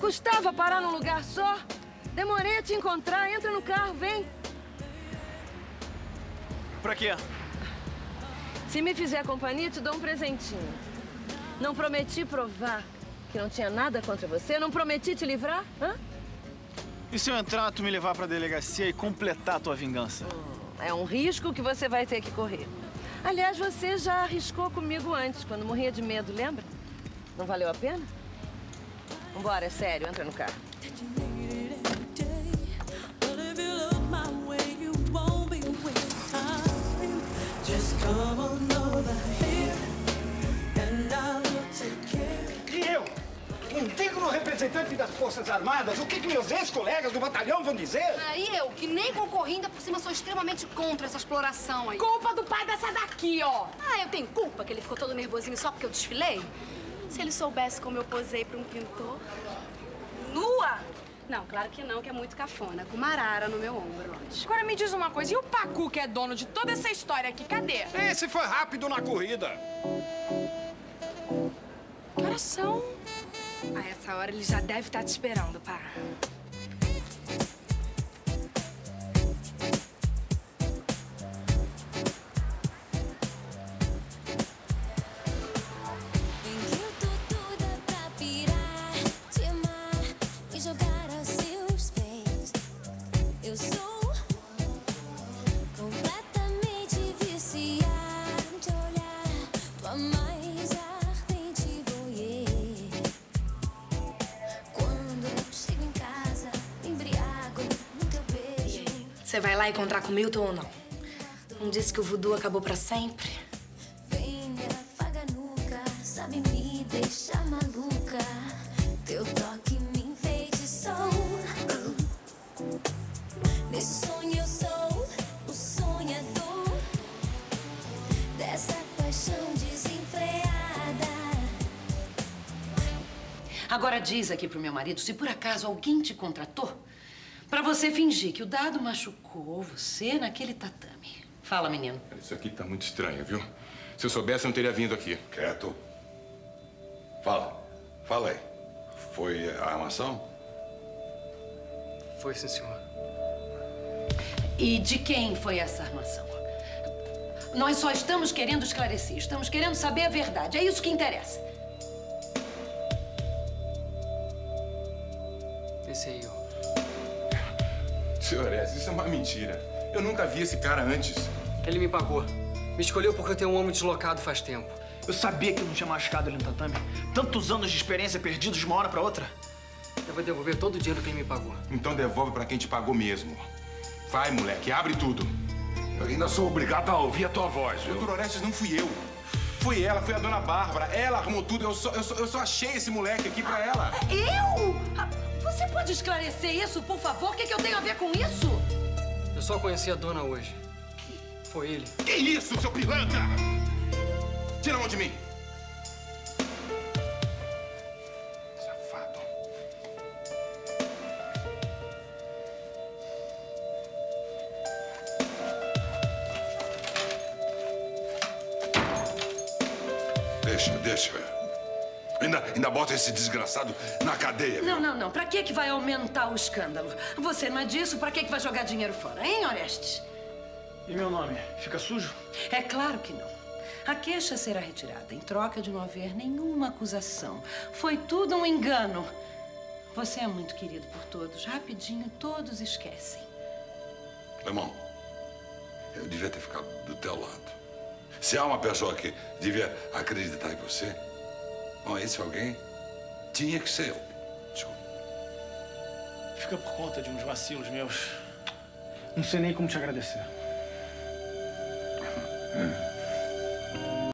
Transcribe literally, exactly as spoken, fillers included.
custava parar num lugar só? Demorei a te encontrar. Entra no carro, vem. Pra quê? Se me fizer companhia, te dou um presentinho. Não prometi provar que não tinha nada contra você? Não prometi te livrar? Hã? E se eu entrar, tu me levar pra delegacia e completar a tua vingança? Hum, é um risco que você vai ter que correr. Aliás, você já arriscou comigo antes, quando morria de medo, lembra? Não valeu a pena? Vambora, é sério, entra no carro. E eu, um digno representante das Forças Armadas, o que, que meus ex-colegas do batalhão vão dizer? Aí eu, que nem concorri, ainda por cima sou extremamente contra essa exploração aí. Culpa do pai dessa daqui, ó. Ah, eu tenho culpa que ele ficou todo nervosinho só porque eu desfilei? Se ele soubesse como eu posei pra um pintor... Nua? Não, claro que não, que é muito cafona. Com uma arara no meu ombro, lógico. Agora me diz uma coisa, e o Pacu, que é dono de toda essa história aqui, cadê? Esse foi rápido na corrida. Que horas são? A essa hora ele já deve estar te esperando, pá. Você vai lá encontrar com o Milton ou não? Não disse que o voodoo acabou pra sempre? Venha, faga nuca, sabe me deixar maluca. Teu toque me enfeitiçou. Nesse sonho eu sou o sonhador dessa paixão desenfreada. Agora diz aqui pro meu marido, se por acaso alguém te contratou, pra você fingir que o dado machucou você naquele tatame. Fala, menino. Isso aqui tá muito estranho, viu? Se eu soubesse, eu não teria vindo aqui. Quieto. Fala. Fala aí. Foi a armação? Foi, sim, senhor. E de quem foi essa armação? Nós só estamos querendo esclarecer, estamos querendo saber a verdade. É isso que interessa. Esse aí, ó. Senhor S, isso é uma mentira. Eu nunca vi esse cara antes. Ele me pagou. Me escolheu porque eu tenho um homem deslocado faz tempo. Eu sabia que eu não tinha machucado ele no tatame. Tantos anos de experiência perdidos de uma hora pra outra. Eu vou devolver todo o dinheiro que ele me pagou. Então devolve pra quem te pagou mesmo. Vai, moleque, abre tudo. Eu ainda sou obrigado a ouvir a tua voz, viu? Doutor Orestes, não fui eu. Foi ela, foi a dona Bárbara. Ela arrumou tudo. Eu só, eu só, eu só achei esse moleque aqui pra ela. Eu? Você pode esclarecer isso, por favor? O que, que eu tenho a ver com isso? Eu só conheci a dona hoje. Foi ele. Que isso, seu pilantra? Tira a mão de mim. Safado. Deixa, deixa. Ainda, ainda bota esse desgraçado na cadeia, Não, viu? não, não. Pra que que vai aumentar o escândalo? Você não é disso, pra que que vai jogar dinheiro fora, hein, Orestes? E meu nome? Fica sujo? É claro que não. A queixa será retirada em troca de não haver nenhuma acusação. Foi tudo um engano. Você é muito querido por todos. Rapidinho, todos esquecem. Irmão, eu devia ter ficado do teu lado. Se há uma pessoa que devia acreditar em você, bom, esse alguém tinha que ser eu. Desculpa. Fica por conta de uns vacilos meus. Não sei nem como te agradecer. Hum.